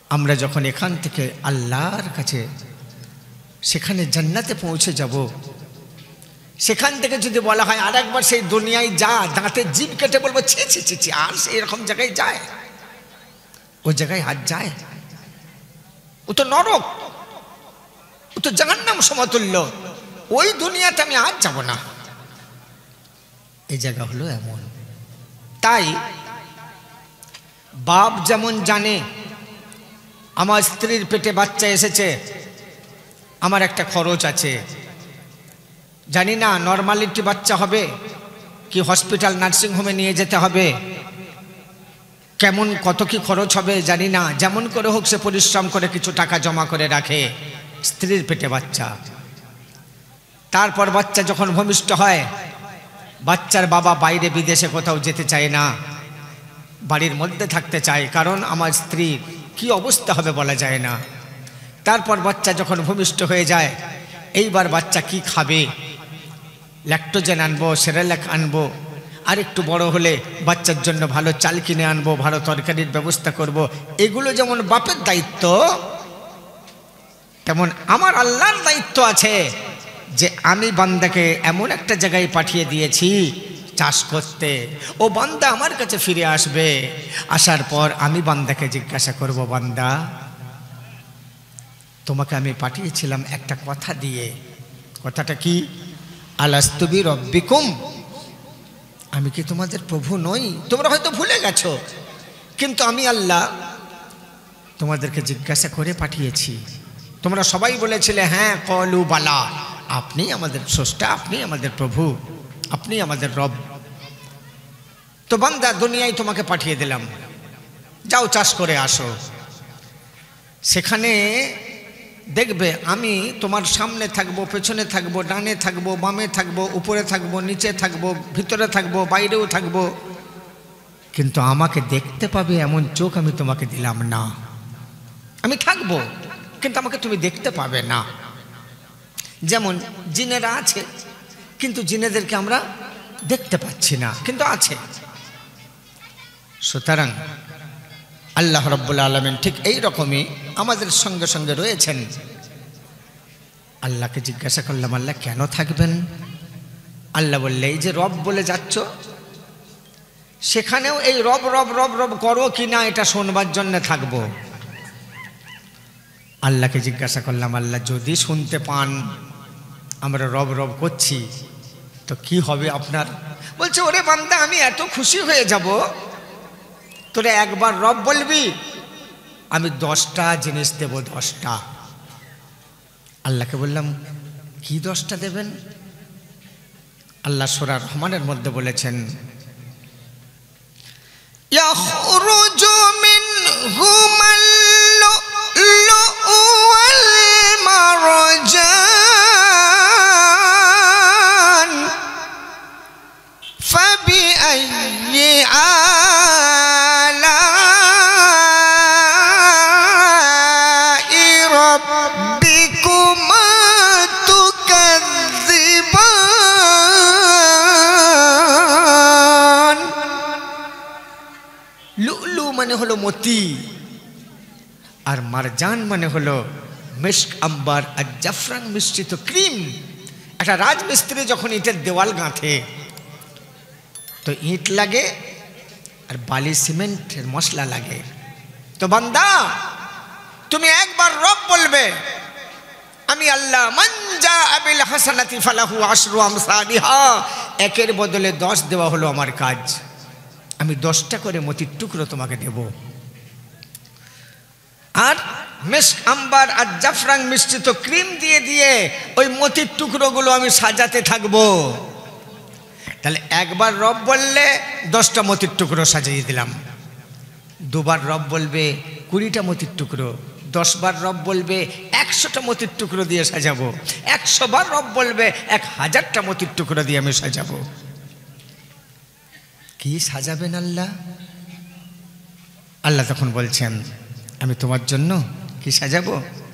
আমরা যখন এখান থেকে আল্লাহর কাছে সেখানে জান্নাতে পৌঁছে যাব, সেখান থেকে যদি বলা হয় আর একবার সেই দুনিয়ায় যা, দাঁতে জিভ কেটে বলবো ছি ছি ছি ছি, আর সেই এরকম জায়গায় যায়? ও জায়গায় হাত যায়? ও তো নরক, ও তো জাহান্নাম সমতুল্য। ওই দুনিয়াতে আমি আর যাব না। এই জায়গা হলো এমন। তাই বাপ যেমন জানে আমার স্ত্রীর পেটে বাচ্চা এসেছে, আমার একটা খরচ আছে, জানি না নর্মালিটি বাচ্চা হবে কি হসপিটাল নার্সিংহোমে নিয়ে যেতে হবে, কেমন কত কি খরচ হবে জানি না, যেমন করে হোক সে পরিশ্রম করে কিছু টাকা জমা করে রাখে। স্ত্রীর পেটে বাচ্চা, তারপর বাচ্চা যখন ভূমিষ্ঠ হয়, বাচ্চার বাবা বাইরে বিদেশে কোথাও যেতে চায় না, বাড়ির মধ্যে থাকতে চায়, কারণ আমার স্ত্রীর কি অবস্থা হবে বলা যায় না। তারপর বাচ্চা যখন ভূমিষ্ঠ হয়ে যায়, এইবার বাচ্চা কি খাবে, ল্যাকটোজেন আনবো, সেরেলাক আনবো, আর একটু বড় হলে বাচ্চার জন্য ভালো চাল কিনে আনবো, ভালো তরকারির ব্যবস্থা করব। এগুলো যেমন বাপের দায়িত্ব, তেমন আমার আল্লাহর দায়িত্ব আছে যে আমি বান্দাকে এমন একটা জায়গায় পাঠিয়ে দিয়েছি চাষ করতে। ও বান্দা আমার কাছে ফিরে আসবে, আসার পর আমি বান্দাকে জিজ্ঞাসা করব, বান্দা তোমাকে আমি পাঠিয়েছিলাম একটা কথা দিয়ে, কথাটা কি? আলাস্তু বিরব্বিকুম, আমি কি তোমাদের প্রভু নই? তোমরা হয়তো ভুলে গেছো, কিন্তু আমি আল্লাহ তোমাদেরকে জিজ্ঞাসা করে পাঠিয়েছি। তোমরা সবাই বলেছিলে হ্যাঁ, কলু বালা, আপনি আমাদের স্রষ্টা, আপনি আমাদের প্রভু, আপনি আমাদের রব। তো বান্দা দুনিয়ায় তোমাকে পাঠিয়ে দিলাম, যাও চাষ করে আসো। সেখানে দেখবে আমি তোমার সামনে থাকবো, পেছনে থাকবো, ডানে থাকবো, বামে থাকবো, উপরে থাকবো, নিচে থাকবো, ভিতরে থাকবো, বাইরেও থাকবো, কিন্তু আমাকে দেখতে পাবে এমন চোখ আমি তোমাকে দিলাম না। আমি থাকবো কিন্তু আমাকে তুমি দেখতে পাবে না। যেমন জিনেরা আছে, কিন্তু জিনেদেরকে আমরা দেখতে পাচ্ছি না, কিন্তু আছে। সুতরাং আল্লাহ রাব্বুল আলামিন ঠিক এই রকমই আমাদের সঙ্গে সঙ্গে রয়েছেন। আল্লাহকে জিজ্ঞাসা করলাম, আল্লাহ কেন থাকবেন? আল্লাহ বললে, এই যে রব বলে যাচ্ছ, সেখানেও এই রব রব রব রব করো কি না এটা শুনবার জন্য থাকবো। আল্লাহকে জিজ্ঞাসা করলাম, আল্লাহ যদি শুনতে পান আমরা রব রব করছি তো কি হবে আপনার? বলছে, ওরে বান্দা আমি এত খুশি হয়ে যাব, তোরে একবার রব বলবি আমি 10টা জিনিস দেব, 10টা। আল্লাহকে বললাম, কি 10টা দেবেন? আল্লাহ সূরা রহমানের মধ্যে বলেছেন, ইয়াখরুজু মিনহুমাল লুলু ওয়াল মারজান ফাবিআইয়ি আলাই রাব্বিকুমা তুকাযযিবান। লুলু মানে হলো মতি, আর মারজান মানে হলো মিশক, আম্বার আর জাফরান মিশ্রিত ক্রিম। একটা রাজমিস্ত্রি যখন ইটের দেওয়াল গাঁথে তো ইট লাগে আর বালি সিমেন্টের মশলা লাগে। তো বান্দা তুমি একবার রব বলবে, আমি আল্লাহ, মান জাআ বিল হাসানাতি ফালাহু আশরু আমসালিহা, একের বদলে 10 দেওয়া হলো আমার কাজ। আমি 10টা করে মতির টুকরো তোমাকে দেব, আর মিশক, আম্বার আর জাফরান মিশ্রিত ক্রিম দিয়ে দিয়ে ওই মতির টুকরোগুলো আমি সাজাতে থাকবো। তাহলে একবার রব বললে 10টা মতির টুকরো সাজিয়ে দিলাম, দুবার রব বলবে 20টা মতির টুকরো, 10 বার রব বলবে 100টা মতির টুকরো দিয়ে সাজাবো, 100 বার রব বলবে 1000টা মতির টুকরো দিয়ে আমি সাজাবো। কি সাজাবেন আল্লাহ? আল্লাহ তখন বলছেন, আমি তোমার জন্য কি সাজাবো?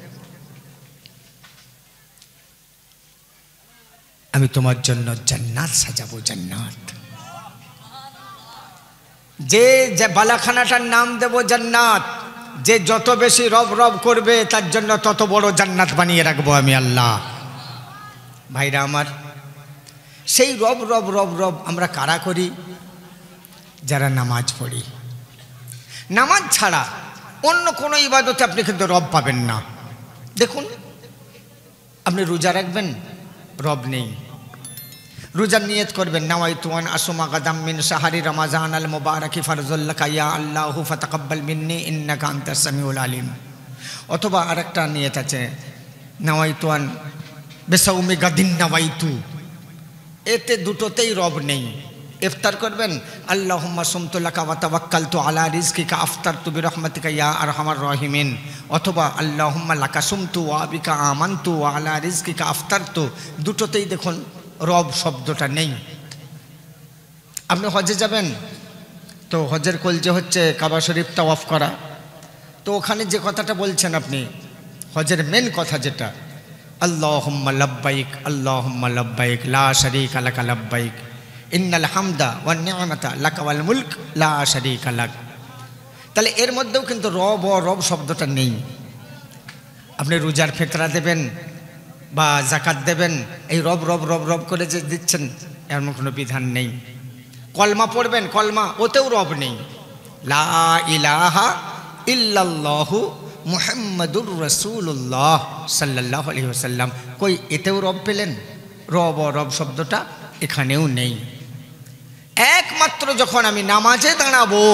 আমি তোমার জন্য জান্নাত সাজাবো, জান্নাত। যে বালাখানাটার নাম দেব জান্নাত, যে যত বেশি রব রব করবে তার জন্য তত বড় জান্নাত বানিয়ে রাখবো আমি আল্লাহ। ভাইরা আমার, সেই রব রব রব রব আমরা কারা করি? যারা নামাজ পড়ি। নামাজ ছাড়া অন্য কোনো ইবাদতে আপনি কিন্তু রব পাবেন না। দেখুন, আপনি রোজা রাখবেন, রব নেই। রোজার নিয়ত করবেন, নাওয়াইতু আন আসুমা গাদাম মিন শাহরি রমাজান আল মুবারাকি ফারজুল্লাকা ইয়া আল্লাহু ফাতাকাব্বাল মিন্নি ইন্নাকা আনতাস সামিউল আলিম। অথবা আরেকটা নিয়ত আছে, নাওয়াইতু আন বিসাউমি গাদিন নাওয়াইতু। এতে দুটোতেই রব নেই। ইফতার করবেন, আল্লাহুম্মা সুমতু লাকা ওয়া তাওয়াক্কালতু আলা রিজকিকা আফতারতু বিরহমাতিকা ইয়া আরহামার রাহিমিন। অথবা আল্লাহুম্মা লাকা সুমতু ওয়া বিকা আমানতু ওয়া আলা রিজকিকা আফতারতু। দুটোতেই দেখুন রব শব্দটা নেই। আপনি হজে যাবেন, তো হজের কলজে হচ্ছে কাবা শরীফ তাওয়াফ করা। তো ওখানে যে কথাটা বলছেন আপনি, হজের মেন কথা যেটা, আল্লাহুম্মা লাব্বাইক আল্লাহুম্মা লাব্বাইক লা শারীকা লাকা লাব্বাইক ইন্নাল হামদা ওয়ান নি'মাতা লাকা ওয়াল মুলক লা শারীকা লাক। তাহলে এর মধ্যেও কিন্তু রব ও রব শব্দটা নেই। আপনি রোজার ফিতরা দেবেন বা জাকাত দেবেন, এই রব রব রব রব করে যে দিচ্ছেন, এমন কোনো বিধান নেই। কলমা পড়বেন, কলমা, ওতেও রব নেই। লা ইলাহা ইল্লাল্লাহু মুহাম্মাদুর রাসূলুল্লাহ সাল্লাল্লাহু আলাইহি ওয়াসাল্লাম, কই এতেও রব পেলেন? রব ও রব শব্দটা এখানেও নেই। একমাত্র যখন আমি নামাজে দাঁড়াবো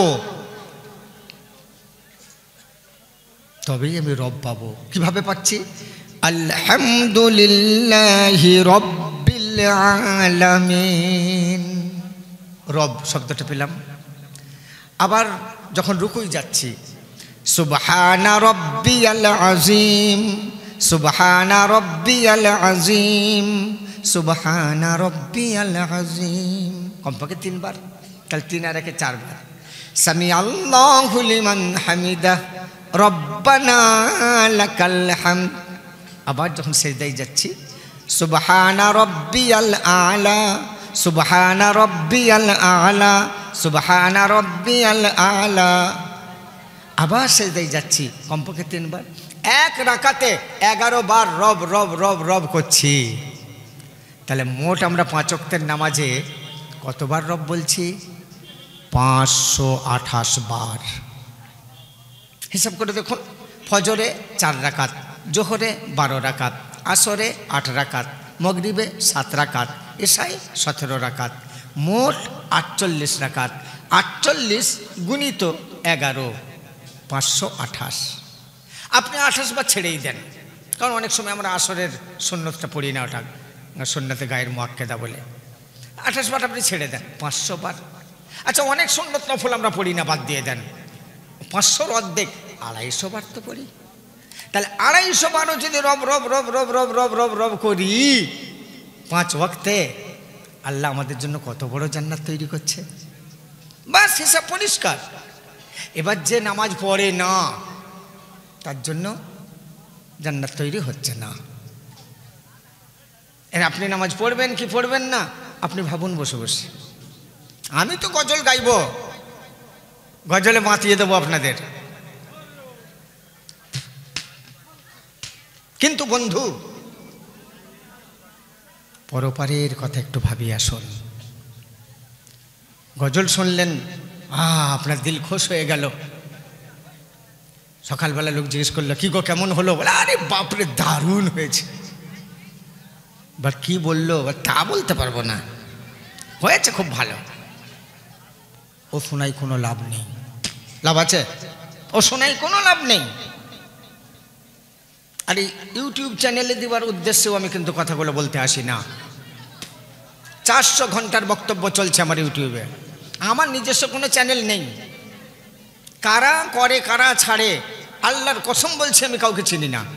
তবেই আমি রব পাবো। কিভাবে পাচ্ছি? আলহামদুলিল্লাহি রাব্বিল আলামিন, রব শব্দটা পেলাম। আবার যখন রুকুই যাচ্ছি, সুবহানা রাব্বিয়াল আযীম, সুবহানা রাব্বিয়াল আযীম, সুবহানা রাব্বিয়াল আযীম, কমপক্ষে 3 বার। তাহলে 3 আর 1 4 বার। সামি আল্লাহু লিমান হামিদা রব্বানা লাকাল হামদ। আবার যখন সিজদায় যাচ্ছি, সুবহানা রাব্বিয়াল আলা, সুবহানা রাব্বিয়াল আলা, সুবহানা রাব্বিয়াল আলা। আবার সিজদায় যাচ্ছি, কমপক্ষে 3 বার। এক রাকাতে 11 বার রব রব রব রব করছি। তাহলে মোট আমরা 5 ওয়াক্তের নামাজে কতবার রব বলছি? 528 বার। হিসাব করে দেখুন, ফজরে 4 রাকাত, জোহরে 12 রাকাত, আসরে 8 রাকাত, মাগরিবে 7 রাকাত, এশায় 17 রাকাত, মোট 48 রাকাত। 48 গুণিত 11, 528। আপনি 28 বার ছেড়েই দেন, কারণ অনেক সময় আমরা আসরের সুন্নতটা পড়ি না, ওটা সুন্নতে গায়ের মুআক্কেদা বলে। 28 বার আপনি ছেড়ে দেন, 500 বার। আচ্ছা, অনেক সুন্নত নফল আমরা পড়ি না, বাদ দিয়ে দেন। 500-র অর্ধেক 250 বার তো পড়ি। তাহলে 250 বারও যদি রব রব রব রব রব রব রব রব করি 5 ওয়াক্তে, আল্লাহ আমাদের জন্য কত বড় জান্নাত তৈরি করছে। বাস, হিসাব পরিষ্কার। এবার যে নামাজ পড়ে না, তার জন্য জান্নাত তৈরি হচ্ছে না। এর আপনি নামাজ পড়বেন কি পড়বেন না, আপনি ভাবুন বসে বসে। আমি তো গজল গাইব, গজলে মাতিয়ে দেবো আপনাদের। কিন্তু বন্ধু, পরপারের কথা একটু ভাবিয়ে আসুন। গজল শুনলেন, আপনার দিল খুশ হয়ে গেল। সকালবেলা লোক জিজ্ঞেস করলো, কি গো কেমন হলো? বলে, আরে বাপরে দারুণ হয়েছে। বাট কি বললো তা বলতে পারবো না, হয়েছে খুব ভালো। ও শোনাই কোনো লাভ নেই। লাভ আছে? ও শোনাই কোনো লাভ নেই। আর এই ইউটিউব চ্যানেলে দেওয়ার উদ্দেশ্যেও আমি কিন্তু কথাগুলো বলতে আসি না। 400 ঘন্টার বক্তব্য চলছে আমার ইউটিউবে। আমার নিজস্ব কোনো চ্যানেল নেই। কারা করে কারা ছাড়ে, আল্লাহর কসম বলছি আমি কাউকে চিনি না।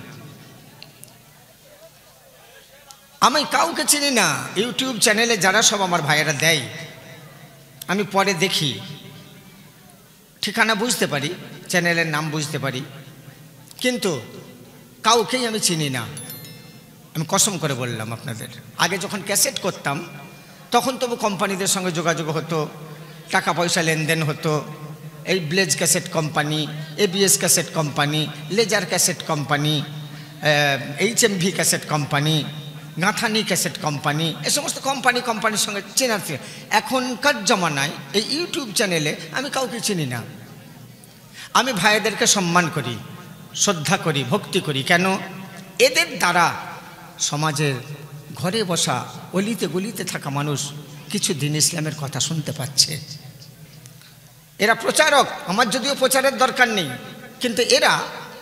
আমি কাউকে চিনি না। ইউটিউব চ্যানেলে যারা সব আমার ভাইয়েরা দেয়, আমি পরে দেখি, ঠিকানা বুঝতে পারি, চ্যানেলের নাম বুঝতে পারি, কিন্তু কাউকেই আমি চিনি না। আমি কসম করে বললাম আপনাদের। আগে যখন ক্যাসেট করতাম তখন তবু কোম্পানিদের সঙ্গে যোগাযোগ হতো, টাকা পয়সা লেনদেন হতো, এই blaze cassette company, ABS cassette company, laser cassette company, HMV cassette company, গাঁথানি ক্যাসেট কোম্পানি, এ সমস্ত কোম্পানির সঙ্গে চেনা। এখনকার জমানায় এই ইউটিউব চ্যানেলে আমি কাউকে চিনি না। আমি ভাইদেরকে সম্মান করি, শ্রদ্ধা করি, ভক্তি করি। কেন? এদের দ্বারা সমাজের ঘরে বসা অলিতে গলিতে থাকা মানুষ কিছু দিন ইসলামের কথা শুনতে পাচ্ছে। এরা প্রচারক, আমার যদিও প্রচারের দরকার নেই, কিন্তু এরা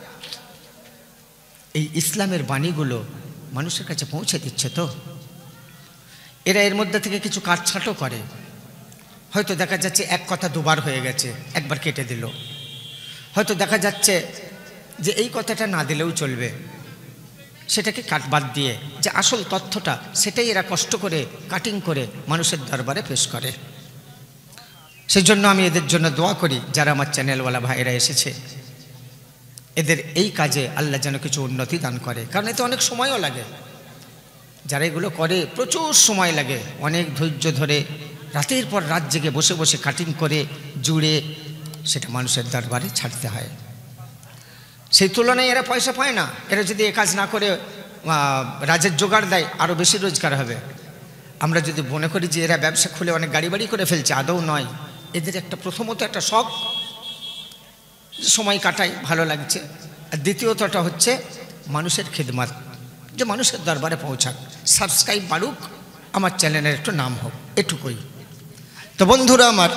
এই ইসলামের বাণীগুলো মানুষের কাছে পৌঁছে দিচ্ছে। তো এরা এর মধ্যে থেকে কিছু কাটছাঁটও করে। হয়তো দেখা যাচ্ছে এক কথা দুবার হয়ে গেছে, একবার কেটে দিল। হয়তো দেখা যাচ্ছে যে এই কথাটা না দিলেও চলবে, সেটাকে বাদ দিয়ে যে আসল তথ্যটা সেটাই এরা কষ্ট করে কাটিং করে মানুষের দরবারে পেশ করে। সেই জন্য আমি এদের জন্য দোয়া করি, যারা আমার চ্যানেলওয়ালা ভাইয়েরা এসেছে, এদের এই কাজে আল্লাহ যেন কিছু উন্নতি দান করে। কারণ এতে অনেক সময়ও লাগে। যারা এগুলো করে প্রচুর সময় লাগে, অনেক ধৈর্য ধরে রাতের পর রাত জেগে বসে বসে কাটিং করে জুড়ে সেটা মানুষের দরবারে ছাড়তে হয়। সেই তুলনায় এরা পয়সা পায় না। এরা যদি এ কাজ না করে রাজের জোগাড় দেয়, আরও বেশি রোজগার হবে। আমরা যদি মনে করি যে এরা ব্যবসা খুলে অনেক গাড়ি বাড়ি করে ফেলছে, আদৌ নয়। এদের একটা প্রথমত একটা শখ, সময় কাটাই, ভালো লাগছে। আর দ্বিতীয়তটা হচ্ছে মানুষের খিদমত, যে মানুষের দরবারে পৌঁছাক, সাবস্ক্রাইব বাড়ুক, আমার চ্যানেলের একটু নাম হোক, এটুকুই। তো বন্ধুরা আমার,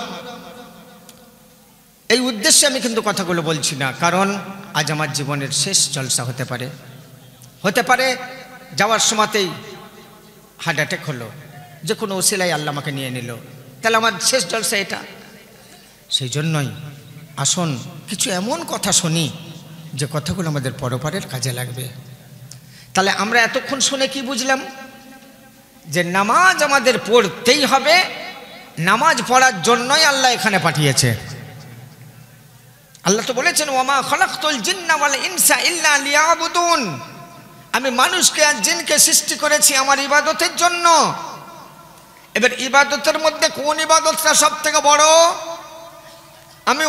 এই উদ্দেশ্যে আমি কিন্তু কথাগুলো বলছি না, কারণ আজ আমার জীবনের শেষ জলসা হতে পারে। যাওয়ার সময়তেই হার্ট অ্যাটাক হলো, যে কোনো ওসিলাই আল্লাহ আমাকে নিয়ে নিল, তাহলে আমার শেষ জলসা এটা। সেই জন্যই আসুন কিছু এমন কথা শুনি যে কথাগুলো আমাদের পরপারের কাজে লাগবে। তাহলে আমরা এতক্ষণ শুনে কি বুঝলাম? যে নামাজ আমাদের পড়তেই হবে, নামাজ পড়ার জন্যই আল্লাহ এখানে পাঠিয়েছে। আল্লাহ তো বলেছেন, ওয়ামা খলাকতুল জিন্না ওয়াল ইনসা ইল্লা লিয়াবুদুন, আমি মানুষকে আর জিনকে সৃষ্টি করেছি আমার ইবাদতের জন্য। এবার ইবাদতের মধ্যে কোন ইবাদতটা সব থেকে বড়? আমি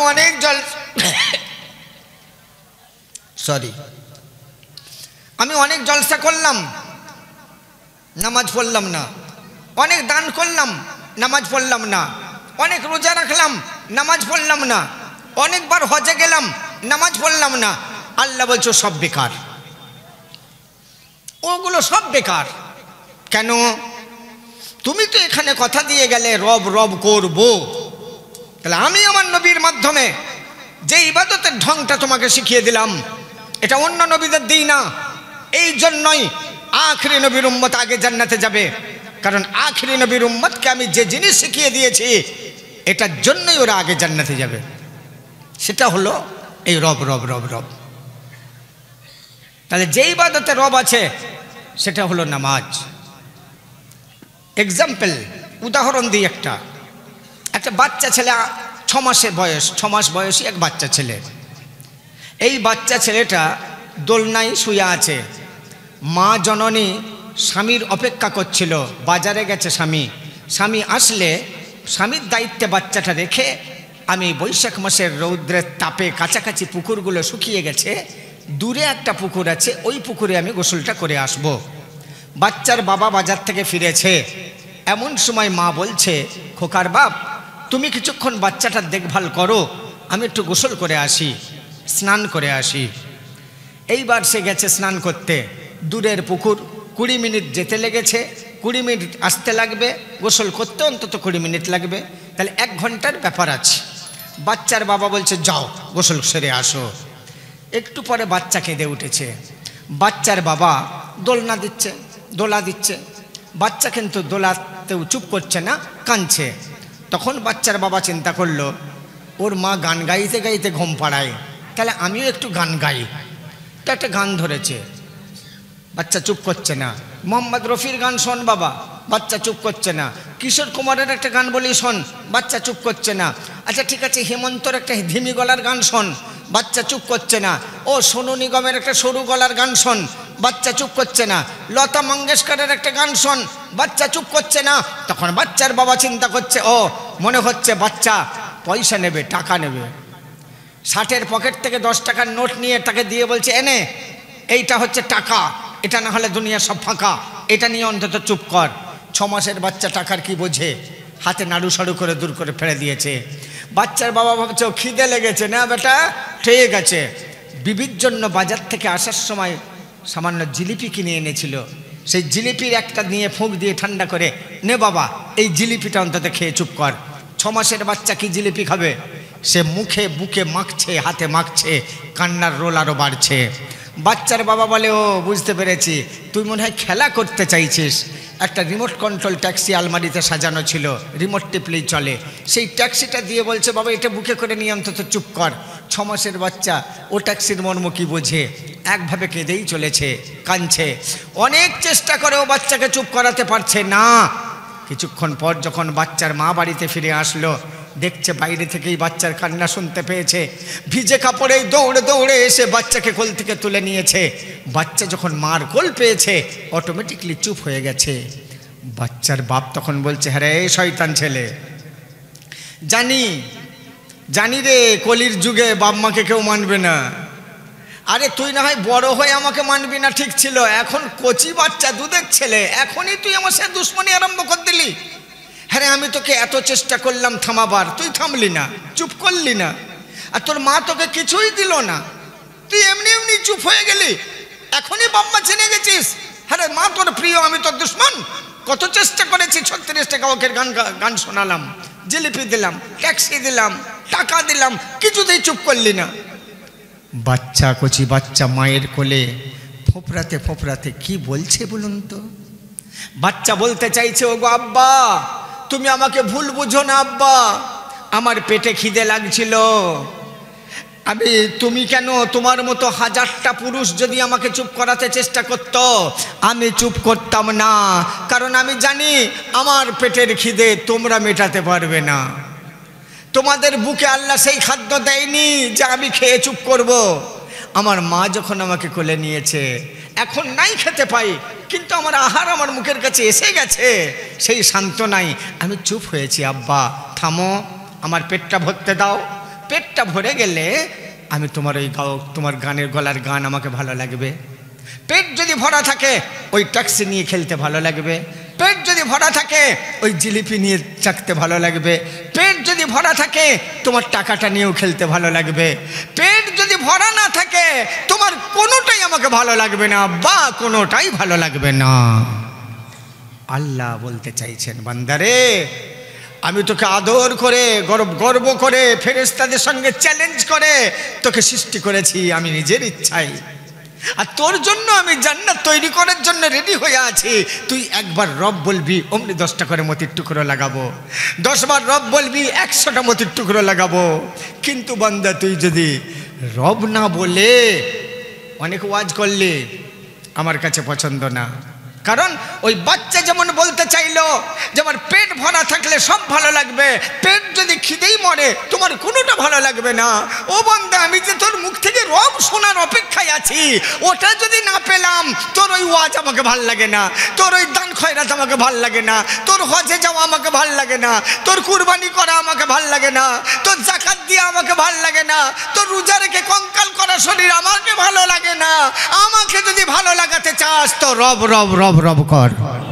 অনেক জলসা করলাম, নামাজ পড়লাম না। অনেক দান করলাম, নামাজ পড়লাম না। অনেক রোজা রাখলাম, নামাজ পড়লাম না। অনেকবার হজে গেলাম, নামাজ পড়লাম না। আল্লাহ বলছো সব বেকার, ওগুলো সব বেকার। কেন? তুমি তো এখানে কথা দিয়ে গেলে রব রব করব, তাহলে আমি আমার নবীর মাধ্যমে যে ইবাদতের ঢংটা তোমাকে শিখিয়ে দিলাম, এটা অন্য নবীদের দিই না। এই জন্যই আখরি নবীর উম্মত আগে জান্নাতে যাবে, কারণ আখরি নবীর উম্মতকে আমি যে জিনিস শিখিয়ে দিয়েছি, এটার জন্যই ওরা আগে জান্নাতে যাবে। সেটা হলো এই রব রব রব রব। তাহলে যে ইবাদতে রব আছে সেটা হলো নামাজ। এক্সাম্পল, উদাহরণ দিই। একটা বাচ্চা ছেলে, 6 মাসের বয়স, 6 মাস বয়সী এক বাচ্চা ছেলে। এই বাচ্চা ছেলেটা দোলনায় শুয়ে আছে। মা জননী স্বামীর অপেক্ষা করছিল, বাজারে গেছে স্বামী আসলে স্বামীর দায়িত্বে বাচ্চাটা রেখে আমি বৈশাখ মাসের রৌদ্রের তাপে কাছাকাছি পুকুরগুলো শুকিয়ে গেছে, দূরে একটা পুকুর আছে, ওই পুকুরে আমি গোসলটা করে আসব। বাচ্চার বাবা বাজার থেকে ফিরেছে। এমন সময় মা বলছে, খোকার বাপ, তুমি কিছুক্ষণ বাচ্চাটার দেখভাল করো, আমি একটু গোসল করে আসি, স্নান করে আসি। এইবার সে গেছে স্নান করতে। দূরের পুকুর, 20 মিনিট যেতে লেগেছে, 20 মিনিট আসতে লাগবে, গোসল করতে অন্তত 20 মিনিট লাগবে, তাহলে 1 ঘন্টার ব্যাপার আছে। বাচ্চার বাবা বলছে, যাও গোসল সেরে আসো। একটু পরে বাচ্চা কেঁদে উঠেছে। বাচ্চার বাবা দোলা দিচ্ছে। বাচ্চা কিন্তু দোলাতেও চুপ করছে না, কাঁদছে। তখন বাচ্চার বাবা চিন্তা করলো, ওর মা গান গাইতে গাইতে ঘুম পাড়ায়, তাহলে আমিও একটু গান গাই। তো একটা গান ধরেছে, বাচ্চা চুপ করছে না। মোহাম্মদ রফির গান শোন বাবা, বাচ্চা চুপ করছে না। কিশোর কুমারের একটা গান বলি শোন, বাচ্চা চুপ করছে না। আচ্ছা ঠিক আছে, হেমন্তর একটা ধিমি গলার গান শোন, বাচ্চা চুপ করছে না। ও সোনু নিগমের একটা সরু গলার গান শোন, বাচ্চা চুপ করছে না। লতা মঙ্গেশকরের একটা গান শোন, বাচ্চা চুপ করছে না। তখন বাচ্চার বাবা চিন্তা করছে, ও মনে হচ্ছে বাচ্চা পয়সা নেবে, টাকা নেবে। শার্টের পকেট থেকে 10 টাকার নোট নিয়ে তাকে দিয়ে বলছে, এনে এইটা হচ্ছে টাকা, এটা না হলে দুনিয়া সব ফাঁকা, এটা নিয়ে অন্তত চুপ কর। 6 মাসের বাচ্চা টাকার কি বোঝে, হাতে নাড়ু সাড়ু করে দূর করে ফেলে দিয়েছে। বাচ্চার বাবা ভাবছে ও খিদে লেগেছে, না বেটা ঠিক আছে। বিবির জন্য বাজার থেকে আসার সময় সামান্য জিলিপি কিনে এনেছিল, সেই জিলিপির একটা নিয়ে ফুঁক দিয়ে ঠান্ডা করে, নে বাবা এই জিলিপিটা অন্তত খেয়ে চুপ কর। 6 মাসের বাচ্চা কি জিলিপি খাবে? সে মুখে বুকে মাখছে, হাতে মাখছে, কান্নার রোল আরও বাড়ছে। বাচ্চার বাবা বলে, ও বুঝতে পেরেছি, তুই মনে হয় খেলা করতে চাইছিস। একটা রিমোট কন্ট্রোল ট্যাক্সি আলমারিতে সাজানো ছিল, রিমোট টিপলেই চলে। সেই ট্যাক্সিটা দিয়ে বলছে, বাবা এটা বুকে করে নিয়ে অন্তত চুপ কর। 6 মাসের বাচ্চা ও ট্যাক্সির মর্ম কি বোঝে, একভাবে কেঁদেই চলেছে, কাঁদছে। অনেক চেষ্টা করে ও বাচ্চাকে চুপ করাতে পারছে না। কিছুক্ষণ পর যখন বাচ্চার মা বাড়িতে ফিরে আসলো, দেখছে বাইরে থেকেই বাচ্চার কান্না শুনতে পেয়েছে। ভিজে কাপড়েই দৌড়ে দৌড়ে এসে বাচ্চাকে কোল থেকে তুলে নিয়েছে। বাচ্চা যখন মার কোল পেয়েছে অটোমেটিকলি চুপ হয়ে গেছে। বাচ্চার বাপ তখন বলছে, হ্যাঁ রে শয়তান ছেলে, জানি জানি রে কলির যুগে বাপ মাকে কেউ মানবে না। আরে তুই না হয় বড় হয়ে আমাকে মানবি না ঠিক ছিল, এখন কচি বাচ্চা দুধের ছেলে, এখনই তুই আমার সাথে দুশ্মনী আরম্ভ করে দিলি। হ্যাঁ আমি তোকে এত চেষ্টা করলাম থামাবার, তুই থামলি না, চুপ করলি না। আর তোর মা তোকে কিছুই দিল না, তুই এমনি এমনি চুপ হয়ে গেলি, এখনই বাম্মা চিনে গেছিস। হ্যাঁ মা তোর প্রিয়, আমি তোর দুশ্মন। কত চেষ্টা করেছি, 36 টাকা ওকে গান শোনালাম, জিলিপি দিলাম, ট্যাক্সি দিলাম, টাকা দিলাম, কিছুতেই চুপ করলি না। বাচ্চা কচি বাচ্চা মায়ের কোলে ফোঁপড়াতে ফোঁপড়াতে কি বলছে বলুন তো? বাচ্চা বলতে চাইছে, ওগো আব্বা তুমি আমাকে ভুল বুঝো না আব্বা, আমার পেটে খিদে লাগছিল, তুমি কেন, তোমার মতো 1000টা পুরুষ যদি আমাকে চুপ করাতে চেষ্টা করত আমি চুপ করতাম না, কারণ আমি জানি আমার পেটের খিদে তোমরা মেটাতে পারবে না। তোমাদের বুকে আল্লাহ সেই খাদ্য দেয়নি যে আমি খেয়ে চুপ করব। আমার মা যখন আমাকে কোলে নিয়েছে, এখন নাই খেতে পাই, কিন্তু আমার আহার আমার মুখের কাছে এসে গেছে, সেই সান্ত্বনাই আমি চুপ হয়েছি। আব্বা থামো, আমার পেটটা ভরতে দাও, পেটটা ভরে গেলে আমি তোমার ওই তোমার গানের গলার গান আমাকে ভালো লাগবে। পেট যদি ভরা থাকে ওই ট্যাক্সি নিয়ে খেলতে ভালো লাগবে, পেট যদি ভরা থাকে ওই জিলিপি নিয়ে চাকতে ভালো লাগবে, পেট যদি ভরা থাকে তোমার টাকাটা নিয়েও খেলতে ভালো লাগবে। পেট যদি ভরা না থাকে তোমার কোনোটাই আমাকে ভালো লাগবে না বা কোনোটাই ভালো লাগবে না। আল্লাহ বলতে চাইছেন, বান্দারে আমি তোকে আদর করে গর্ব করে ফেরেশতাদের সঙ্গে চ্যালেঞ্জ করে তোকে সৃষ্টি করেছি আমি নিজের ইচ্ছায়, আর তোর জন্য আমি জান্নাত তৈরি করার জন্য রেডি হয়ে আছি। তুই একবার রব বলবি অমনি 10টা করে মতির টুকরো লাগাবো, 10 বার রব বলবি 100টা মতির টুকরো লাগাবো। কিন্তু বান্দা তুই যদি রব না বলে অনেক ওয়াজ করলে আমার কাছে পছন্দ না। কারণ ওই বাচ্চা যেমন বলতে চাইলো যে আমার পেট ভরা থাকলে সব ভালো লাগবে, পেট যদি খিদেই মরে তোমার কোনোটা ভালো লাগবে না। ও বান্দা আমি যে তোর মুখ থেকে রব শোনার অপেক্ষায় আছি, ওটা যদি না পেলাম তোর ওই ওয়াজ আমাকে ভাল লাগে না, তোর ওই দান খয়রাত আমাকে ভাল লাগে না, তোর হজে যাওয়া আমাকে ভাল লাগে না, তোর কুরবানি করা আমাকে ভাল লাগে না, তোর যাকাত দিয়া আমাকে ভাল লাগে না, তোর রোজা রেখে কঙ্কাল করা শরীর আমাকে ভালো লাগে না। আমাকে যদি ভালো লাগাতে চাস তো রব রব রব রব কর।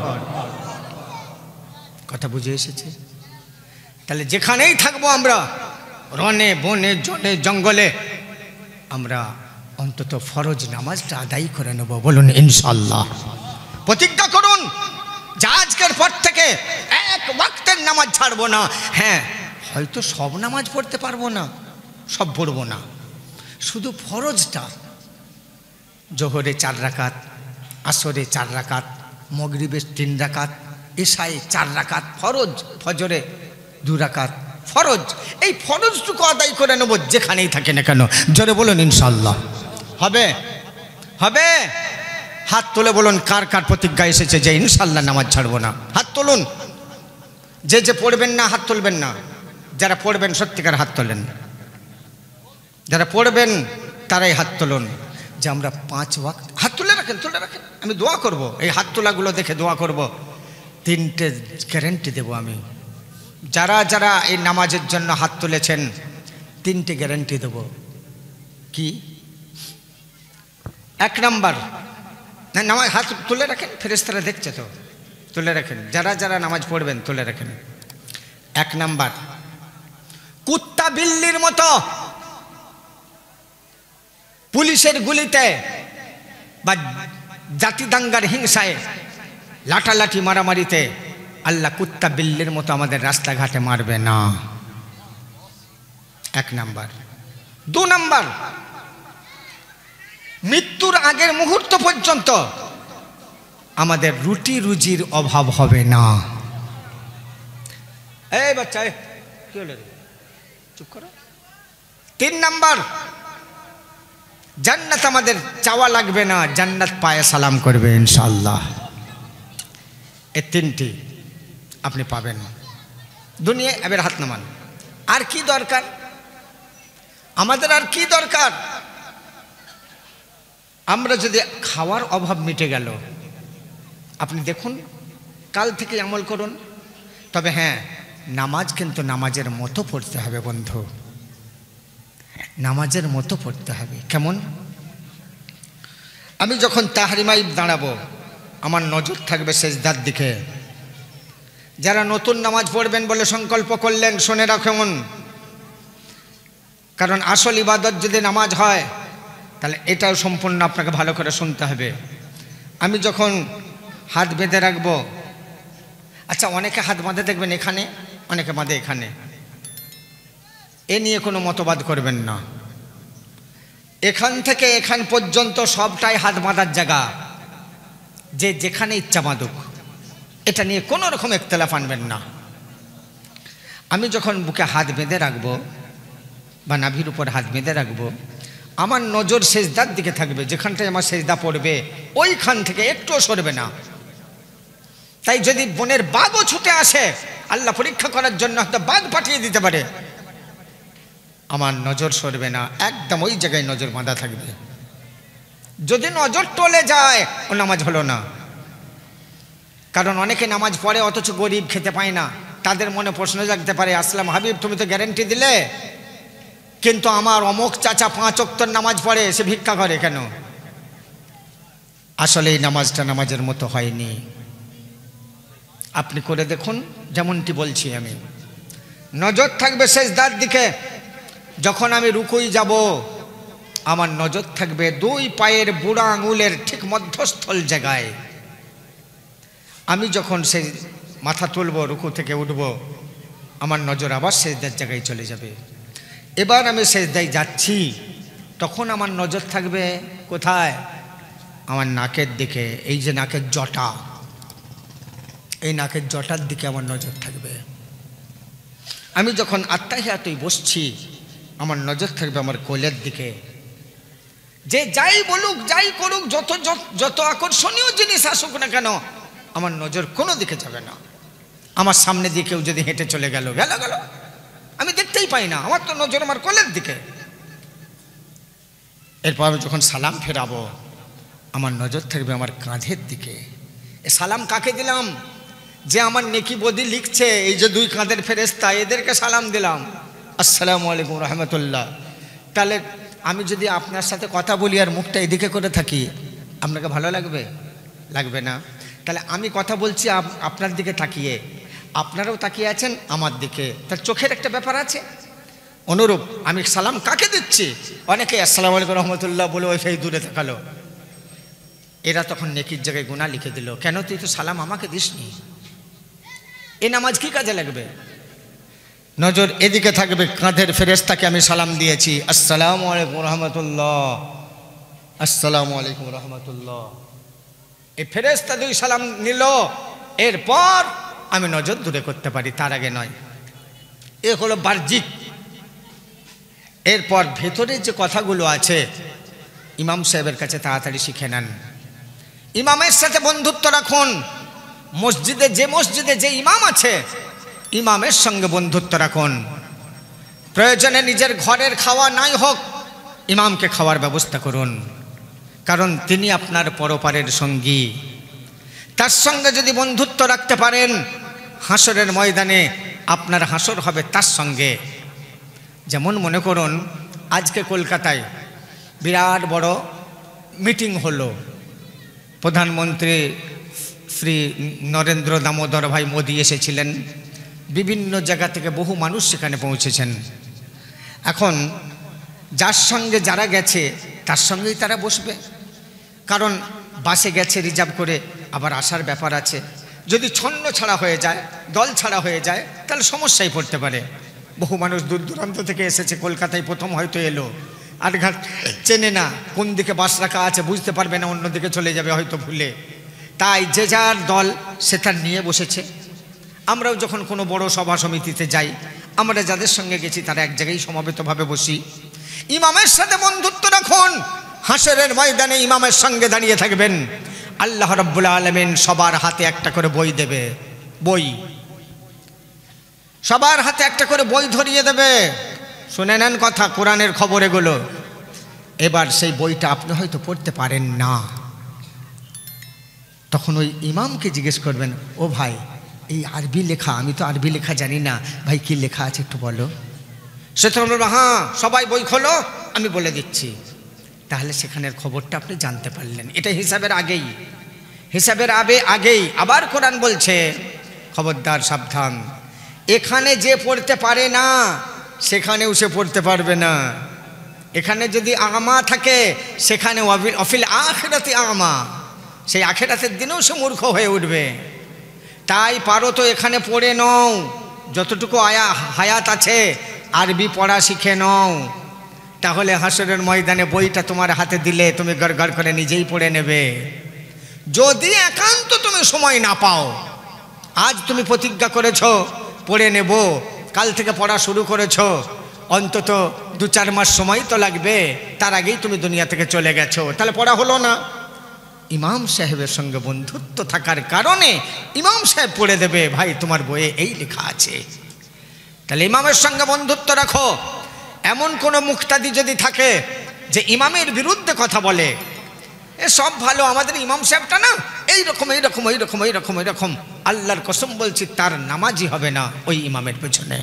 কথা বুঝে এসেছে? তাহলে যেখানেই থাকবো আমরা, রনে বনে জনে জঙ্গলে, আমরা অন্তত ফরজ নামাজটা আদায় করে নেব। বলুন ইনশাআল্লাহ। প্রতিজ্ঞা করুন যে আজকের পর থেকে এক ওয়াক্তের নামাজ ছাড়বো না। হ্যাঁ হয়তো সব নামাজ পড়তে পারবো না, সব পড়বো না, শুধু ফরজটা, জোহরে 4 রাকাত, আসরে 4 রাকাত, মাগরিবে 3 রাকাত, ইশায়ে 4 রাকাত ফরজ, ফজরে 2 রাকাত ফরজ। এই ফরজটুকু আদায় করে নেব যেখানেই থাকে না কেন। জোরে বলুন ইনশাআল্লাহ। হবে হবে? হাত তুলে বলুন কার কার প্রতিজ্ঞা এসেছে যে ইনশাআল্লাহ নামাজ ছাড়বো না। হাত তুলুন। যে পড়বেন না হাত তুলবেন না, যারা পড়বেন সত্যিকার হাত তোলেন, যারা পড়বেন তারাই হাত তুলুন। যে আমরা 5 ওয়াক্ত, হাত তুলে রাখেন, তুলে রাখেন, আমি দোয়া করব, এই হাত তোলাগুলো দেখে দোয়া করব। 3টে গ্যারেন্টি দেব আমি। যারা যারা এই নামাজের জন্য হাত তুলেছেন 3টে গ্যারেন্টি দেব। কি? 1 নাম্বার, না নামাজ হাত তুলে রাখেন, ফেরেশতারা দেখছে তো, তুলে রাখেন, যারা যারা নামাজ পড়বেন তুলে রাখেন। 1 নাম্বার, কুত্তা বিল্লির মতো পুলিশের গুলিতে বা জাতি দাঙ্গার হিংসায় লাঠালাঠি মারামারিতে আল্লাহ কুত্তা বিল্লির মতো আমাদের রাস্তাঘাটে মারবে না। 1 নাম্বার। 2 নাম্বার, মৃত্যুর আগের মুহূর্ত পর্যন্ত আমাদের রুটি রুজির অভাব হবে না। এই বাচ্চা কি হলো রে, চুপ করো। 3 নাম্বার, জান্নাত আমাদের চাওয়া লাগবে না, জান্নাত পায়ে সালাম করবে ইনশাআল্লাহ। এই 3টি আপনি পাবেন দুনিয়ায়। এবার হাত নামান। আর কি দরকার আমাদের? আর কি দরকার? আমরা যদি খাওয়ার অভাব মিটে গেল, আপনি দেখুন কাল থেকে আমল করুন। তবে হ্যাঁ, নামাজ কিন্তু নামাজের মতো পড়তে হবে বন্ধু, নামাজের মতো পড়তে হবে। কেমন? আমি যখন তাহরিমায় দাঁড়াবো, আমার নজর থাকবে সেজদার দিকে। যারা নতুন নামাজ পড়বেন বলে সংকল্প করলেন, শুনে রাখুন, কারণ আসল ইবাদত যদি নামাজ হয় তাহলে এটাও সম্পূর্ণ আপনাকে ভালো করে শুনতে হবে। আমি যখন হাত বেঁধে রাখবো, আচ্ছা অনেকে হাত বাঁধে দেখবেন এখানে, অনেকে বাঁধে এখানে, এ নিয়ে কোনো মতবাদ করবেন না। এখান থেকে এখান পর্যন্ত সবটাই হাত বাঁধার জায়গা, যে যেখানে ইচ্ছা বাঁধুক, এটা নিয়ে কোনো রকম ইখতিলাফ আনবেন না। আমি যখন বুকে হাত বেঁধে রাখবো বা নাভির উপর হাত বেঁধে রাখবো, আমার নজর সেজদার দিকে থাকবে। যেখানটায় আমার সেজদা পড়বে ওইখান থেকে একটুও সরবে না। তাই যদি বনের বাঘও ছুটে আসে, আল্লাহ পরীক্ষা করার জন্য হয়তো বাঘ পাঠিয়ে দিতে পারে, আমার নজর সরবে না, একদম ওই জায়গায় নজর বাঁধা থাকবে। যদি নজর টলে যায়, ও নামাজ হলো না। কারণ অনেকে নামাজ পড়ে অথচ গরিব, খেতে পায় না। তাদের মনে প্রশ্ন জাগতে পারে, আসলাম হাবিব তুমি তো গ্যারেন্টি দিলে, কিন্তু আমার অমুক চাচা 5 ওয়াক্তের নামাজ পড়ে, সে ভিক্ষা করে কেন? আসলে এই নামাজটা নামাজের মতো হয়নি। আপনি করে দেখুন, যেমনটি বলছি আমি। নজর থাকবে সেজদার দিকে। যখন আমি রুকুই যাব, আমার নজর থাকবে 2 পায়ের বুড়া আঙুলের ঠিক মধ্যস্থল জায়গায়। আমি যখন সেই মাথা তুলব, রুকু থেকে উঠব, আমার নজর আবার সেজদার জায়গায় চলে যাবে। এবার আমি সেজদায় যাচ্ছি, তখন আমার নজর থাকবে কোথায়? আমার নাকের দিকে। এই যে নাকের জটা, এই নাকের জটার দিকে আমার নজর থাকবে। আমি যখন আত্তাহিয়াতুই বসছি, আমার নজর থাকবে আমার কোলের দিকে। যে যাই বলুক, যাই করুক, যত আকর্ষণীয় জিনিস আসুক না কেন, আমার নজর কোনো দিকে যাবে না। আমার সামনে দিয়ে কেউ যদি হেঁটে চলে গেল, আমি দেখতেই পাই না, আমার তো নজর আমার কোলের দিকে। এরপর আমি যখন সালাম ফেরাবো, আমার নজর থাকবে আমার কাঁধের দিকে। এ সালাম কাকে দিলাম? যে আমার নেকি বদি লিখছে, এই যে 2 কাঁধের ফেরেশতা, এদেরকে সালাম দিলাম, আসসালামু আলাইকুম রহমতুল্লাহ। তাহলে আমি যদি আপনার সাথে কথা বলি আর মুখটা এদিকে করে থাকি, আপনাকে ভালো লাগবে? লাগবে না। তাহলে আমি কথা বলছি আপনার দিকে তাকিয়ে, আপনারাও তাকিয়ে আছেন আমার দিকে, তার চোখের একটা ব্যাপার আছে। অনুরূপ আমি সালাম কাকে দিচ্ছি? অনেকে আসসালামু আলাইকুম রহমতুল্লাহ বলে ওই সেই দূরে তাকালো, এরা তখন নেকির জায়গায় গুনাহ লিখে দিল। কেন? তুই তো সালাম আমাকে দিসনি। এ নামাজ কি কাজে লাগবে? নজর এদিকে থাকবে, কাঁধের ফেরেশতাকে আমি সালাম দিয়েছি, আসসালামু আলাইকুম রহমতুল্লাহ, আসসালামু আলাইকুম রহমতুল্লাহ। এই ফেরেশতা 2 সালাম নিল, এরপর আমি নজর দূরে করতে পারি, তার আগে নয়। এ হলো বাহ্যিক। এরপর ভেতরে যে কথাগুলো আছে, ইমাম সাহেবের কাছে তাড়াতাড়ি শিখে নেন। ইমামের সাথে বন্ধুত্ব রাখুন। মসজিদে যে ইমাম আছে, ইমামের সঙ্গে বন্ধুত্ব রাখুন। প্রয়োজনে নিজের ঘরের খাওয়া নাই হোক, ইমামকে খাওয়ার ব্যবস্থা করুন, কারণ তিনি আপনার পরপারের সঙ্গী। তার সঙ্গে যদি বন্ধুত্ব রাখতে পারেন, হাসরের ময়দানে আপনার হাসর হবে তার সঙ্গে। যেমন মনে করুন, আজকে কলকাতায় বিরাট বড় মিটিং হলো। প্রধানমন্ত্রী শ্রী নরেন্দ্র দামোদর ভাই মোদি এসেছিলেন, বিভিন্ন জায়গা থেকে বহু মানুষ সেখানে পৌঁছেছেন। এখন যার সঙ্গে যারা গেছে তার সঙ্গেই তারা বসবে, কারণ বাসে গেছে রিজার্ভ করে, আবার আসার ব্যাপার আছে। যদি ছন্ন ছাড়া হয়ে যায়, দল ছাড়া হয়ে যায়, তাহলে সমস্যায় পড়তে পারে। বহু মানুষ দূর দূরান্ত থেকে এসেছে, কলকাতায় প্রথম হয়তো এলো, আটঘাট চেনে না, কোন দিকে বাস রাখা আছে বুঝতে পারবে না, অন্যদিকে চলে যাবে হয়তো ভুলে। তাই যে যার দল সে তার নিয়ে বসেছে। আমরাও যখন কোনো বড় সভা সমিতিতে যাই, আমরা যাদের সঙ্গে গেছি তারা এক জায়গায় সমবেতভাবে বসি। ইমামের সাথে বন্ধুত্ব রাখুন, হাসরের ময়দানে ইমামের সঙ্গে দাঁড়িয়ে থাকবেন। আল্লাহ রাব্বুল আলামিন সবার হাতে একটা করে বই দেবে, বই সবার হাতে একটা করে বই ধরিয়ে দেবে। শুনে নেন কথা, কোরআনের খবর এগুলো। এবার সেই বইটা আপনি হয়তো পড়তে পারেন না, তখন ওই ইমামকে জিজ্ঞেস করবেন, ও ভাই এই আরবি লেখা, আমি তো আরবি লেখা জানি না, ভাই কি লেখা আছে একটু বলো। সে তো বলবে, হ্যাঁ সবাই বই খোলো, আমি বলে দিচ্ছি। তাহলে সেখানের খবরটা আপনি জানতে পারলেন। এটা হিসাবের আগেই, হিসাবের আগেই আবার কোরআন বলছে, খবরদার সাবধান, এখানে যে পড়তে পারে না সেখানেও সে পড়তে পারবে না। এখানে যদি আমা থাকে সেখানে অফিল আখিরাতি আমা, সেই আখিরাতের দিনেও সে মূর্খ হয়ে উঠবে। তাই পারো তো এখানে পড়ে নাও, যতটুকু হায়াত আছে আরবি পড়া শিখে নাও, তাহলে হাসরের ময়দানে বইটা তোমার হাতে দিলে তুমি গড়গড় করে নিজেই পড়ে নেবে। যদি একান্ত তুমি সময় না পাও, আজ তুমি প্রতিজ্ঞা করেছো পড়ে নেব, কাল থেকে পড়া শুরু করেছো, অন্তত 2-4 মাস সময় তো লাগবে, তার আগেই তুমি দুনিয়া থেকে চলে গেছো, তাহলে পড়া হলো না। ইমাম সাহেবের সঙ্গে বন্ধুত্ব থাকার কারণে ইমাম সাহেব পড়ে দেবে, ভাই তোমার বইয়ে এই লেখা আছে। তাহলে ইমামের সঙ্গে বন্ধুত্ব রাখো। এমন কোনো মুক্তাদি যদি থাকে যে ইমামের বিরুদ্ধে কথা বলে, এ সব ভালো, আমাদের ইমাম সাহেবটা না এইরকম এইরকম এইরকম এইরকম এইরকম, আল্লাহর কসম বলছি তার নামাজই হবে না ওই ইমামের পেছনে।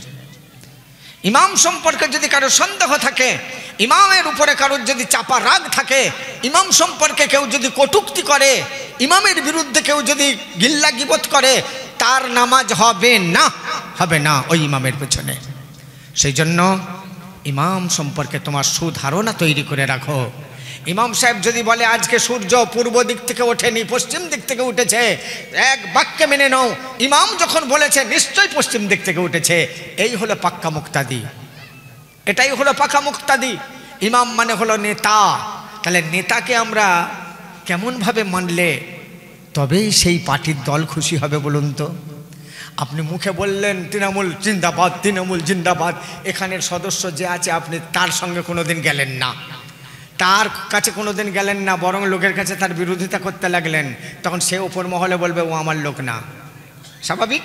ইমাম সম্পর্কে যদি কারো সন্দেহ থাকে, ইমামের উপরে কারোর যদি চাপা রাগ থাকে, ইমাম সম্পর্কে কেউ যদি কটূক্তি করে, ইমামের বিরুদ্ধে কেউ যদি গিল্লা গিবত করে, তার নামাজ হবে না, হবে না ওই ইমামের পেছনে। সেই জন্য ইমাম সম্পর্কে তোমার সুধারণা তৈরি করে রাখো। ইমাম সাহেব যদি বলে আজকে সূর্য পূর্ব দিক থেকে ওঠেনি, পশ্চিম দিক থেকে উঠেছে, এক বাক্যে মেনে নাও, ইমাম যখন বলেছে নিশ্চয়ই পশ্চিম দিক থেকে উঠেছে, এই হলো পাক্কা মুক্তাদি, এটাই হলো পাক্কা মুক্তাদি। ইমাম মানে হলো নেতা। তাহলে নেতাকে আমরা কেমনভাবে মানলে তবেই সেই পার্টির দল খুশি হবে বলুন তো? আপনি মুখে বললেন তৃণমূল জিন্দাবাদ, তৃণমূল জিন্দাবাদ, এখানের সদস্য যে আছে আপনি তার সঙ্গে কোনোদিন গেলেন না, তার কাছে কোনোদিন গেলেন না, বরং লোকের কাছে তার বিরোধিতা করতে লাগলেন, তখন সে উপর মহলে বলবে ও আমার লোক না, স্বাভাবিক।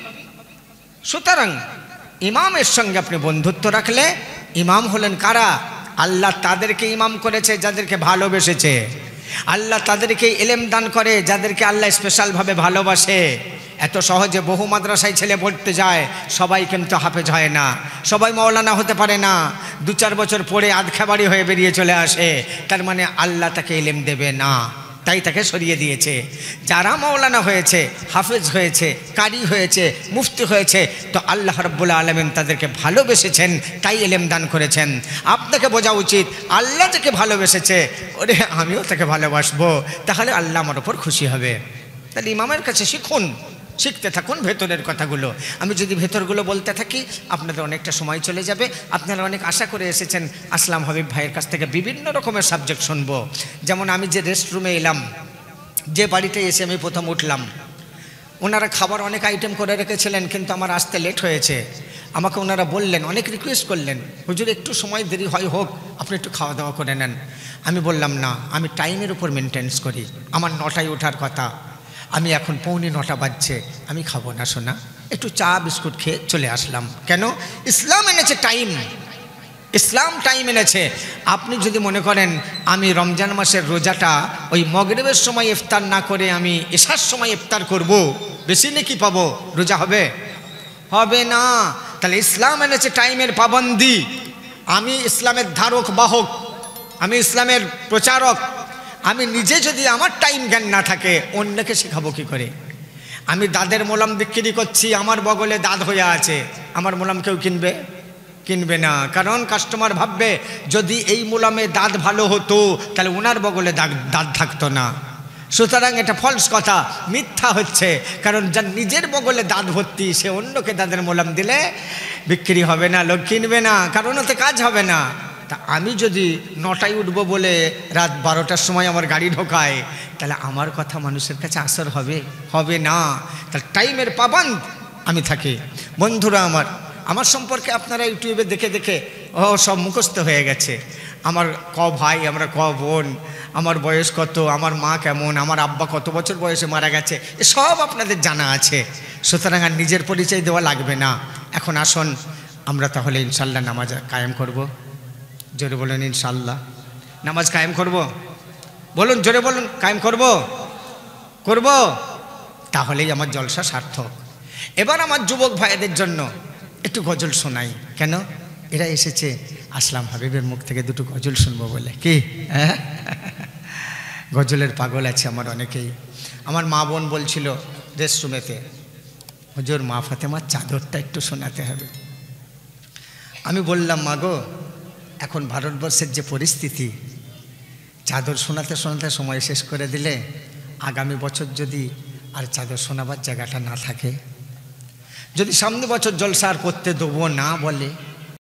সুতরাং ইমামের সঙ্গে আপনি বন্ধুত্ব রাখলে, ইমাম হলেন কারা? আল্লাহ তাদেরকে ইমাম করেছে যাদেরকে ভালোবেসেছে। আল্লাহ তাদেরকে ইলম দান করে যাদেরকে আল্লাহ স্পেশালভাবে ভালোবাসে। এত সহজে বহু মাদ্রাসায় ছেলে পড়তে যায়, সবাই কিন্তু হাফেজ হয় না, সবাই মৌলানা হতে পারে না, 2-4 বছর পরে আধখাবাড়ি হয়ে বেরিয়ে চলে আসে, তার মানে আল্লাহ তাকে ইলম দেবে না, তাই তাকে সরিয়ে দিয়েছে। যারা মৌলানা হয়েছে, হাফেজ হয়েছে, কারি হয়েছে, মুফতি হয়েছে, তো আল্লাহ রাব্বুল আলামিন তাদেরকে ভালোবেসেছেন, তাই ইলম দান করেছেন। আপনাকে বোঝা উচিত আল্লাহ যাকে ভালোবেসেছে, ওরে আমিও তাকে ভালোবাসবো, তাহলে আল্লাহ আমার ওপর খুশি হবে। তাহলে ইমামের কাছে শিখুন, শিখতে থাকুন ভেতরের কথাগুলো। আমি যদি ভেতরগুলো বলতে থাকি আপনাদের অনেকটা সময় চলে যাবে। আপনারা অনেক আশা করে এসেছেন আসলাম হাবিব ভাইয়ের কাছ থেকে বিভিন্ন রকমের সাবজেক্ট শুনবো। যেমন আমি যে রেস্টরুমে এলাম, যে বাড়িতে এসে আমি প্রথম উঠলাম, ওনারা খাবার অনেক আইটেম করে রেখেছিলেন, কিন্তু আমার আসতে লেট হয়েছে। আমাকে ওনারা বললেন, অনেক রিকোয়েস্ট করলেন, হুজুর একটু সময় দেরি হয় হোক, আপনি একটু খাওয়া দাওয়া করে নেন। আমি বললাম না, আমি টাইমের উপর মেনটেন্স করি, আমার 9টায় ওঠার কথা, আমি এখন 8:45 বাজছে, আমি খাবো না সোনা, একটু চা বিস্কুট খেয়ে চলে আসলাম। কেন? ইসলাম এনেছে টাইম, ইসলাম টাইম এনেছে। আপনি যদি মনে করেন আমি রমজান মাসের রোজাটা ওই মগরিবের সময় ইফতার না করে আমি এশার সময় ইফতার করব, বেশি নেকি পাবো, রোজা হবে? হবে না। তাহলে ইসলাম এনেছে টাইমের পাবন্দি। আমি ইসলামের ধারক বাহক, আমি ইসলামের প্রচারক, আমি নিজে যদি আমার টাইম জ্ঞান না থাকে অন্যকে শেখাবো কি করে? আমি দাঁতের মলম বিক্রি করছি, আমার বগলে দাঁত হয়ে আছে, আমার মলম কেউ কিনবে না, কারণ কাস্টমার ভাববে যদি এই মলমে দাঁত ভালো হতো তাহলে ওনার বগলে দাঁত থাকতো না। সুতরাং এটা ফলস কথা, মিথ্যা হচ্ছে, কারণ যার নিজের বগলে দাঁত ভর্তি সে অন্যকে দাঁতের মলম দিলে বিক্রি হবে না, লোক কিনবে না, কারণ ওতে কাজ হবে না। তা আমি যদি 9টায় উঠবো বলে রাত 12টার সময় আমার গাড়ি ঢোকায়, তাহলে আমার কথা মানুষের কাছে আসর হবে না। তাহলে টাইমের পাবন্দ আমি থাকি। বন্ধুরা আমার সম্পর্কে আপনারা ইউটিউবে দেখে দেখে সব মুখস্থ হয়ে গেছে। আমার ভাই, আমরা বোন, আমার বয়স কত, আমার মা কেমন, আমার আব্বা কত বছর বয়সে মারা গেছে, এসব আপনাদের জানা আছে। সুতরাং আর নিজের পরিচয় দেওয়া লাগবে না। এখন আসুন আমরা তাহলে ইনশাল্লাহ নামাজ কায়েম করব। জোরে বলুন ইনশাল্লাহ নামাজ কায়েম করব। বলুন, জোরে বলুন, কায়েম করব, তাহলেই আমার জলসা সার্থক। এবার আমার যুবক ভাইদের জন্য একটু গজল শোনাই। কেন? এরা এসেছে আসলাম হাবিবের মুখ থেকে দুটো গজল শুনবো বলে। কি গজলের পাগল আছে আমার অনেকেই। আমার মা বোন বলছিল রেস্টরুমেতে, হুজুর মা ফাতেমার চাদরটা একটু শোনাতে হবে। আমি বললাম, মা গো, এখন ভারতবর্ষের যে পরিস্থিতি, চাদর শোনাতে শোনাতে সময় শেষ করে দিলে আগামী বছর যদি আর চাদর শোনাবার জায়গাটা না থাকে, যদি সামনে বছর জলসা আর করতে দেবো না বলে,